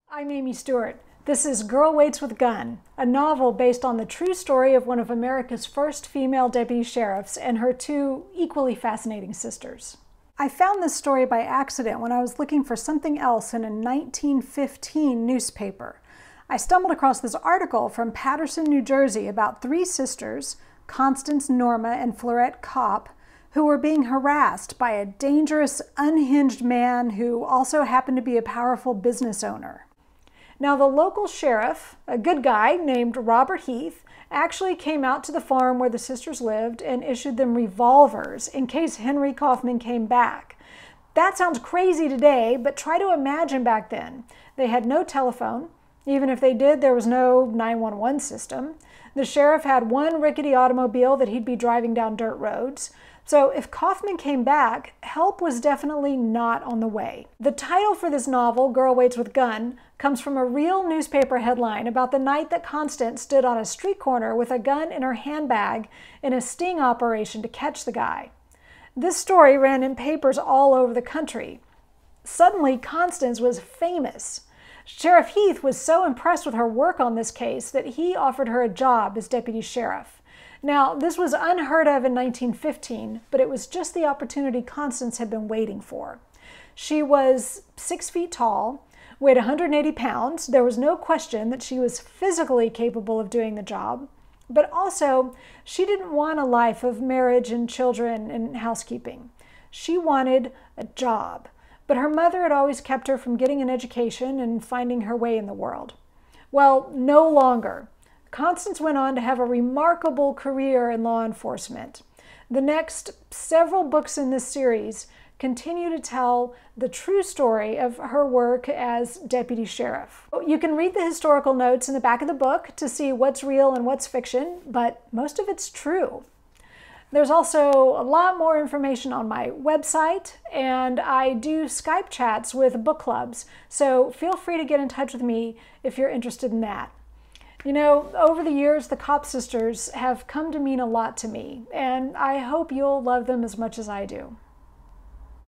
I'm Amy Stewart. This is Girl Waits with Gun, a novel based on the true story of one of America's first female deputy sheriffs and her two equally fascinating sisters. I found this story by accident when I was looking for something else in a 1915 newspaper. I stumbled across this article from Paterson, New Jersey about three sisters, Constance, Norma, and Florette Kopp, who were being harassed by a dangerous, unhinged man who also happened to be a powerful business owner. Now, the local sheriff, a good guy named Robert Heath, actually came out to the farm where the sisters lived and issued them revolvers in case Henry Kaufman came back. That sounds crazy today, but try to imagine back then. They had no telephone. Even if they did, there was no 911 system. The sheriff had one rickety automobile that he'd be driving down dirt roads. So if Kaufman came back, help was definitely not on the way. The title for this novel, Girl Waits with Gun, comes from a real newspaper headline about the night that Constance stood on a street corner with a gun in her handbag in a sting operation to catch the guy. This story ran in papers all over the country. Suddenly, Constance was famous. Sheriff Heath was so impressed with her work on this case that he offered her a job as deputy sheriff. Now, this was unheard of in 1915, but it was just the opportunity Constance had been waiting for. She was 6 feet tall, weighed 180 pounds. There was no question that she was physically capable of doing the job, but also she didn't want a life of marriage and children and housekeeping. She wanted a job, but her mother had always kept her from getting an education and finding her way in the world. Well, no longer. Constance went on to have a remarkable career in law enforcement. The next several books in this series continue to tell the true story of her work as deputy sheriff. You can read the historical notes in the back of the book to see what's real and what's fiction, but most of it's true. There's also a lot more information on my website, and I do Skype chats with book clubs, so feel free to get in touch with me if you're interested in that. You know, over the years, the Kopp sisters have come to mean a lot to me, and I hope you'll love them as much as I do.